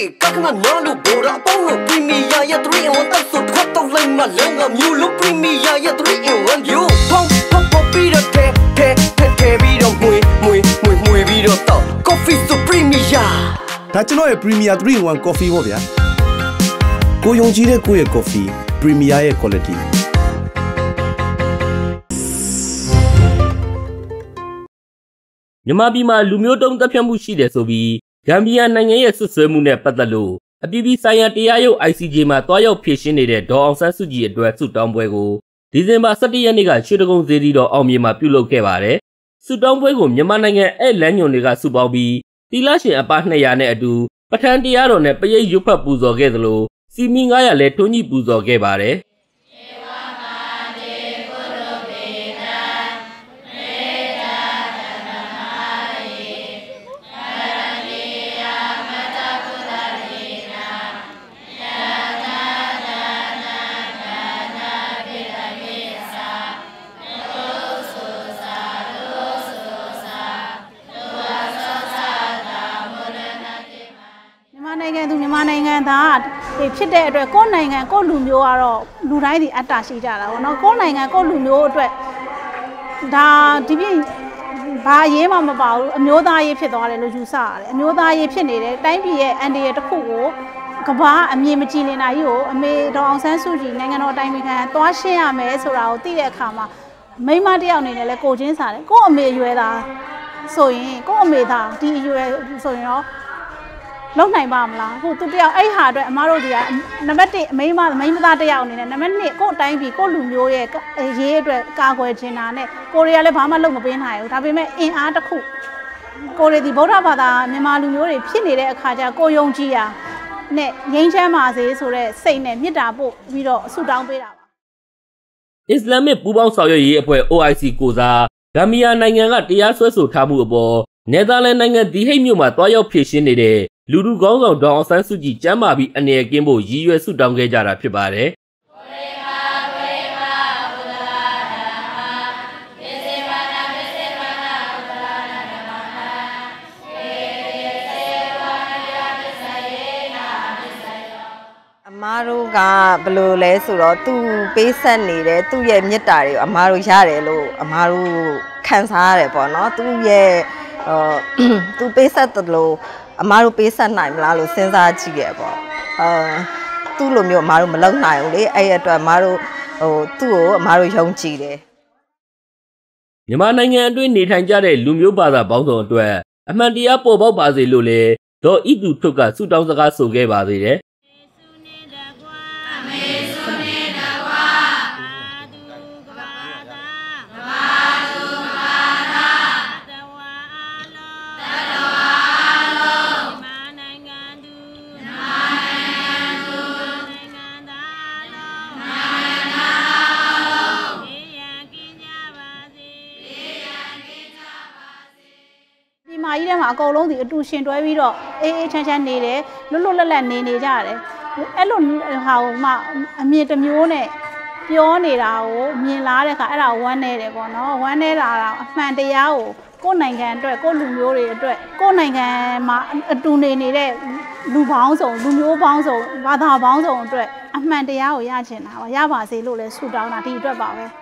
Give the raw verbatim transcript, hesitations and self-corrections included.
Hey, kakana nalu bora pongo Premier ya three in one taso Kwato lang malanga Mulu Premier ya three in one You Pong pong pong biro te te te te biro Mui mui mui mui biro to Coffee Supreme ya Daကျွန်တော်ရဲ့ Premier three in one coffee ပေါ့ဗျာကိုယုံကြည်တဲ့ကိုယ့်ရဲ့ coffee Premier ရဲ့ quality မြန်မာပြည်မှာလူမျိုးတုံးတပ်ဖြတ်မှုရှိတယ်ဆိုပြီးဂမ်ဘီယာနိုင်ငံရဲ့ဆွဆွဲမှုနဲ့ပတ်သက်လို့အပြည်ပြည်ဆိုင်ရာတရားရုံး I C J မှာတွားရောက်ဖြေရှင်းနေတဲ့ဒေါ်အောင်ဆန်းစုကြည်အတွက်ဆုတောင်းပွဲကိုဒီဇင်ဘာ၁၁ရက်နေ့ကရွှေတကုံစေတီတော်အောင်မြေမှာပြုလုပ်ခဲ့ပါတယ်။ဆုတောင်းပွဲကိုမြန်မာနိုင်ငံအဲ့လမ်းညွန်တွေကစုပေါင်းပြီးတီလာရှင်အပါနှစ်ရာနဲ့အတူပထန်တရားတော်နဲ့ပရိတ်ရွတ်ဖတ်ပူဇော်ခဲ့သလိုစီမီငါးရာလည်းထွန်းညှိပူဇော်ခဲ့ပါတယ်။နိုင်ငံသူမြန်မာနိုင်ငံသားတွေဖြစ်တဲ့အတွက်ကိုယ်နိုင်ငံကိုယ်လူမျိုးကတော့လူတိုင်းဒီအတ္တရှိကြတာပေါ့နော်ကိုယ်နိုင်ငံကိုယ်လူမျိုးအတွက်ဒါဒီပြင်ဘာရေးမှမပါဘူးအမျိုးသားရေးဖြစ်သွားတယ်လို့ယူဆရတယ်အမျိုးသားရေးဖြစ်နေတယ်တိုင်းပြည်ရဲ့အန်ဒီရဲ့တစ်ခုကိုကဘာအမြင်မကြည်လင်တာကြီးကိုအမေဒေါ်အောင်ဆန်းစုကြည်နိုင်ငံတော်တိုင်းပြည်ခံသွားရှင်းရမယ်ဆိုတာကိုသိတဲ့အခါမှာမိန်းမတယောက်အနေနဲ့လည်းကိုချင်းစားတယ်ကို့အမေရွယ်သားဆိုရင်ကို့အမေသားဒီရွယ်ဆိုရင်တော့လုံးနိုင်ပါမလားဟိုသူတယောက်အဲ့ဟာအတွက်အမားတို့ဒီကနံပါတ်၁အမိန်းမမိန်းမသားတယောက်အနေနဲ့နံပါတ်၂ကို့အတိုင်းပြည်ကို့လူမျိုးရဲ့ရေးအတွက်ကာကွယ်ခြင်းတာနဲ့ကိုရီးယားလည်းဘာမှလုပ်မပေးနိုင်ဘူးဒါပေမဲ့အင်အားတစ်ခုကိုရီးဒီဗုဒ္ဓဘာသာမြန်မာလူမျိုးတွေဖြစ်နေတဲ့အခါကျကိုယုံကြည်ရာနဲ့ငြိမ်းချမ်းပါစေဆိုတဲ့စိတ်နဲ့မေတ္တာပို့ပြီးတော့ဆုတောင်းပေးတာပါအစ္စလာမစ်ပူးပေါင်းဆောင်ရွက်ရေးအဖွဲ့ O I C ကိုစားဂမ်ဘီယာနိုင်ငံကတရားစွဲဆိုထားမှုအပေါ်နယ်သာလန်နိုင်ငံဒီဟိတ်မြို့မှာတွားရောက်ဖြည့်ရှင်းနေတဲ့လူလူကောင်းဆောင်ဒေါ်အောင်ဆန်းစုကြည်ကျမ်းမာပြီးအနေအကင်းဖို့ရည်ရွယ်ဆုတောင်းခဲ့ကြတာဖြစ်ပါတယ်။အမားတို့ကဘယ်လိုလဲဆိုတော့သူပေးဆက်နေတဲ့သူ့ရဲ့မြတ်တာတွေကိုအမားတို့ရတယ်လို့အမားတို့ခံစားရတယ်ပေါ့နော်သူ့ရဲ့ဟိုသူပေးဆက်တယ်လို့အမားတို့ပေးဆက်နိုင်မလားလို့စဉ်းစားကြည့်ခဲ့ပေါ့အာသူ့လိုမျိုးအမားတို့မလုပ်နိုင်ဘူးလေအဲ့ရအတွက်အမားတို့ဟိုသူ့ကိုအမားတို့ယုံကြည်တယ်မြန်မာနိုင်ငံအတွင်းနေထိုင်ကြတဲ့လူမျိုးဘာသာပေါင်းစုံအတွက်အမှန်တရားပေါ်ပေါက်ပါစေလို့လည်းဒေါ်ဣတူထွတ်ကဆုတောင်းစကားဆိုခဲ့ပါသေးတယ်မာကြီးထဲမှာအကုန်လုံးဒီအတူရှင်တွဲပြီးတော့အေးအေးချမ်းချမ်းနေတယ်လွတ်လွတ်လပ်လပ်နေနေကြတယ်အဲ့လိုဟာကိုမှအမြင်တစ်မျိုးနဲ့ပြောနေတာကိုမြင်လာတဲ့အခါအဲ့ဒါဝမ်းနေတယ်ပေါ့နော်ဝမ်းနေတာကအမှန်တရားကိုကိုယ့်နိုင်ငံအတွက်ကိုယ့်လူမျိုးတွေအတွက်ကိုယ့်နိုင်ငံမှာအတူနေနေတဲ့လူပေါင်းစုံလူမျိုးပေါင်းစုံဘာသာပေါင်းစုံအတွက်အမှန်တရားကိုရချင်တာပါရပါစေလို့လဲဆုတောင်းတာဒီအတွက်ပါပဲ